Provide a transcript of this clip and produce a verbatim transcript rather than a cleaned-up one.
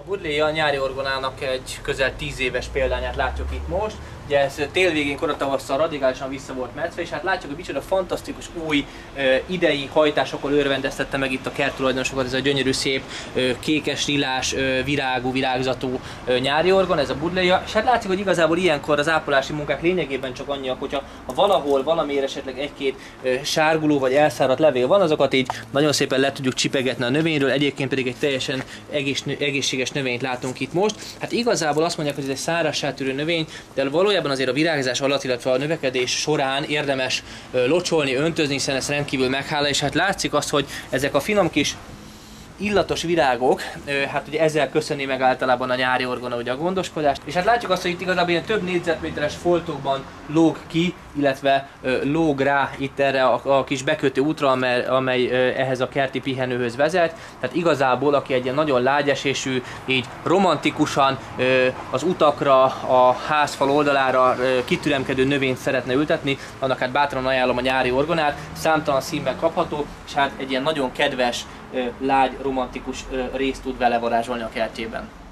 Buddleia nyári orgonának egy közel tíz éves példányát látjuk itt most. Ugye ez tél végén, koratavasszal radikálisan vissza volt metszve, és hát látjuk, hogy micsoda fantasztikus új idei hajtásokkal örvendeztette meg itt a kerttulajdonosokat ez a gyönyörű, szép, kékes, lilás, virágú, virágzatú nyári orgon, ez a Buddleia. És hát látszik, hogy igazából ilyenkor az ápolási munkák lényegében csak annyiak, hogyha ha valahol valamiért esetleg egy-két sárguló vagy elszáradt levél van, azokat így nagyon szépen le tudjuk csipegetni a növényről, egyébként pedig egy teljesen egész, egészséges növényt látunk itt most. Hát igazából azt mondják, hogy ez egy szárazságtűrő növény, de valójában azért a virágzás alatt, illetve a növekedés során érdemes locsolni, öntözni, hiszen ez rendkívül meghálál, és hát látszik azt, hogy ezek a finom kis illatos virágok, hát ugye ezzel köszöni meg általában a nyári orgona ugye a gondoskodást. És hát látjuk azt, hogy itt igazából ilyen több négyzetméteres foltokban lóg ki, illetve lóg rá itt erre a, a kis bekötő útra, amely, amely ehhez a kerti pihenőhöz vezet. Tehát igazából, aki egy ilyen nagyon lágyesésű, így romantikusan az utakra, a házfal oldalára kitüremkedő növényt szeretne ültetni, annak hát bátran ajánlom a nyári orgonát, számtalan színben kapható, és hát egy ilyen nagyon kedves, lágy, romantikus részt tud vele varázsolni a kertjében.